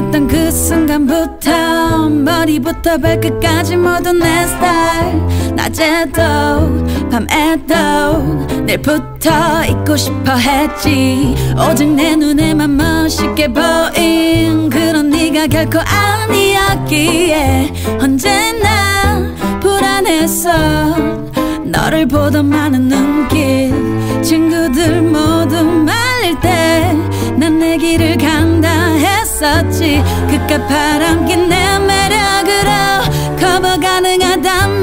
봤던 그 순간부터 머리부터 발끝까지 모두 내 스타일. 낮에도 밤에도 늘 붙어 있고 싶어 했지. 오직 내 눈에만 멋있게 보인 그런 네가 결코 아니었기에 언제나 불안했어. 너를 보던 많은 눈길, 친구들 모두 말릴 때 난 내 길을 간다 했었지. 그깟 바람긴 내 매력으로 커버 가능하단